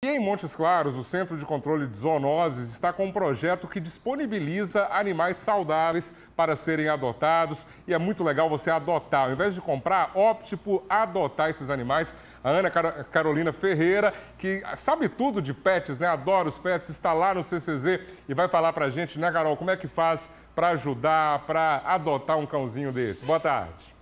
E em Montes Claros, o Centro de Controle de Zoonoses está com um projeto que disponibiliza animais saudáveis para serem adotados. E é muito legal você adotar. Ao invés de comprar, opte por adotar esses animais. A Ana Carolina Ferreira, que sabe tudo de pets, né? Adora os pets, está lá no CCZ e vai falar para a gente, né, Carol, como é que faz para ajudar, para adotar um cãozinho desse. Boa tarde.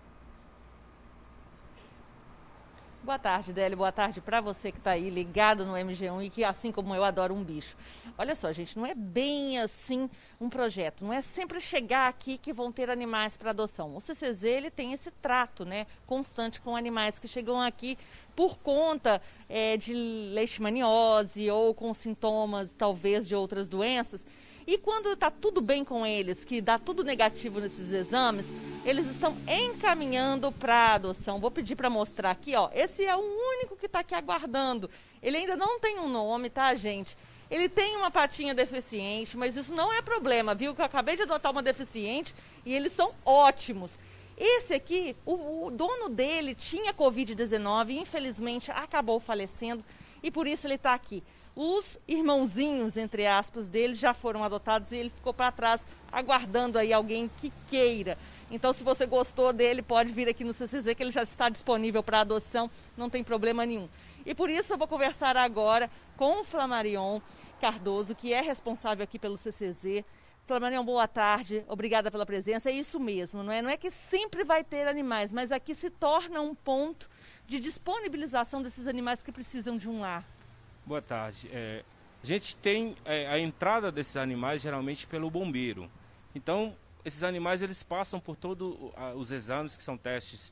Boa tarde, Délio. Boa tarde para você que está aí ligado no MG1 e que, assim como eu, adora um bicho. Olha só, gente, não é bem assim um projeto. Não é sempre chegar aqui que vão ter animais para adoção. O CCZ, ele tem esse trato, né, constante com animais que chegam aqui por conta de leishmaniose ou com sintomas, talvez, de outras doenças. E quando está tudo bem com eles, que dá tudo negativo nesses exames, eles estão encaminhando para adoção. Vou pedir para mostrar aqui, ó. Esse é o único que está aqui aguardando. Ele ainda não tem um nome, tá, gente? Ele tem uma patinha deficiente, mas isso não é problema, viu? Que eu acabei de adotar uma deficiente e eles são ótimos. Esse aqui, o dono dele tinha Covid-19 e infelizmente acabou falecendo e por isso ele está aqui. Os irmãozinhos, entre aspas, dele já foram adotados e ele ficou para trás aguardando aí alguém que queira. Então, se você gostou dele, pode vir aqui no CCZ que ele já está disponível para adoção, não tem problema nenhum. E por isso eu vou conversar agora com o Flamarion Cardoso, que é responsável aqui pelo CCZ. Flamarion, boa tarde, obrigada pela presença. É isso mesmo, não é? Não é que sempre vai ter animais, mas aqui se torna um ponto de disponibilização desses animais que precisam de um lar. Boa tarde. A gente tem a entrada desses animais geralmente pelo bombeiro. Então, esses animais eles passam por todos os exames, que são testes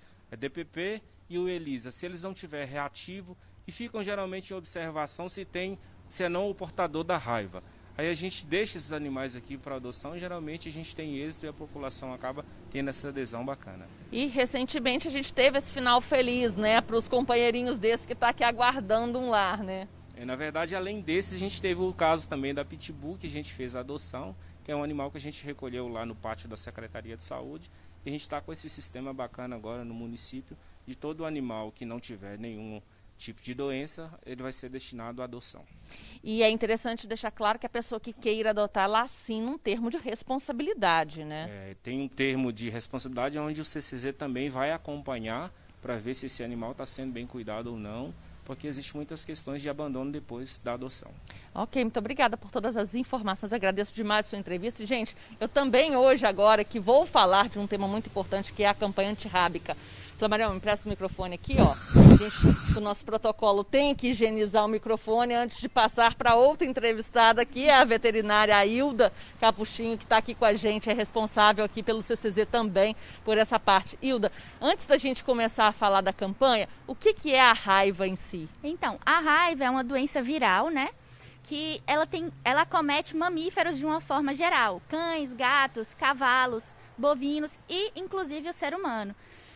DPP e o ELISA. Se eles não tiverem reativo, e ficam geralmente em observação se é não o portador da raiva. Aí a gente deixa esses animais aqui para adoção e geralmente a gente tem êxito e a população acaba tendo essa adesão bacana. E recentemente a gente teve esse final feliz, né, para os companheirinhos desses que estão aqui aguardando um lar, né? Na verdade, além desses, a gente teve o caso também da Pitbull, que a gente fez a adoção, que é um animal que a gente recolheu lá no pátio da Secretaria de Saúde. E a gente está com esse sistema bacana agora no município, de todo animal que não tiver nenhum tipo de doença, ele vai ser destinado à adoção. E é interessante deixar claro que a pessoa que queira adotar lá sim num termo de responsabilidade, né? Tem um termo de responsabilidade onde o CCZ também vai acompanhar para ver se esse animal está sendo bem cuidado ou não, porque existem muitas questões de abandono depois da adoção. Ok, muito obrigada por todas as informações, agradeço demais a sua entrevista. E, gente, eu também hoje, agora, que vou falar de um tema muito importante, que é a campanha antirrábica. Flamarion, me empresta o microfone aqui, ó. O nosso protocolo tem que higienizar o microfone antes de passar para outra entrevistada, que é a veterinária Hilda Capuchinho, que está aqui com a gente, é responsável aqui pelo CCZ também por essa parte. Hilda, antes da gente começar a falar da campanha, o que é a raiva em si? Então, a raiva é uma doença viral, né? Que ela acomete mamíferos de uma forma geral, cães, gatos, cavalos, bovinos e inclusive o ser humano.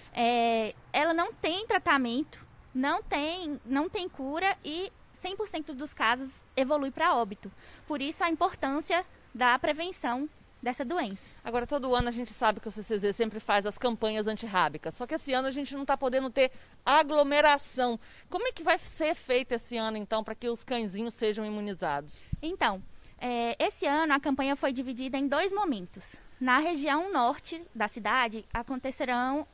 Ela não tem tratamento, não tem cura e 100% dos casos evolui para óbito. Por isso a importância da prevenção dessa doença. Agora, todo ano a gente sabe que o CCZ sempre faz as campanhas antirrábicas, só que esse ano a gente não está podendo ter aglomeração. Como é que vai ser feito esse ano, então, para que os cãezinhos sejam imunizados? Então, esse ano a campanha foi dividida em 2 momentos. Na região norte da cidade, acontecerão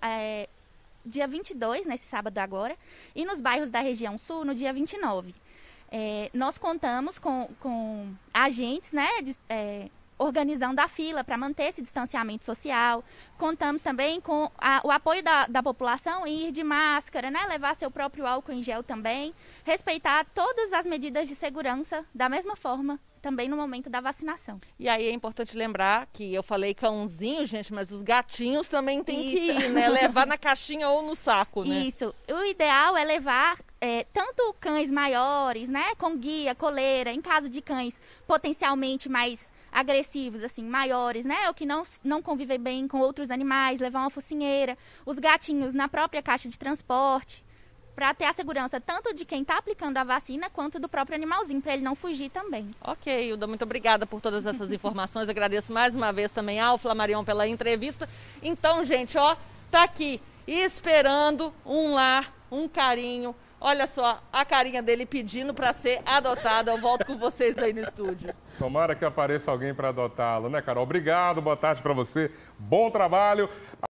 dia 22, nesse sábado agora, e nos bairros da região sul, no dia 29. Nós contamos com agentes, né, organizando a fila para manter esse distanciamento social. Contamos também com o apoio da população em ir de máscara, né, levar seu próprio álcool em gel também, respeitar todas as medidas de segurança da mesma forma também no momento da vacinação. E aí é importante lembrar que eu falei cãozinho, gente, mas os gatinhos também têm que ir, né? Levar na caixinha ou no saco, né? Isso. O ideal é levar tanto cães maiores, né? Com guia, coleira, em caso de cães potencialmente mais agressivos, assim, maiores, né? Ou que não convivem bem com outros animais, levar uma focinheira. Os gatinhos na própria caixa de transporte, para ter a segurança tanto de quem está aplicando a vacina quanto do próprio animalzinho, para ele não fugir também. Ok, Hilda, muito obrigada por todas essas informações. Agradeço mais uma vez também ao Flamarion pela entrevista. Então, gente, ó, tá aqui esperando um lar, um carinho, Olha só a carinha dele pedindo para ser adotado. Eu volto com vocês aí no estúdio. Tomara que apareça alguém para adotá-lo, né, Carol? Obrigado, boa tarde para você. Bom trabalho.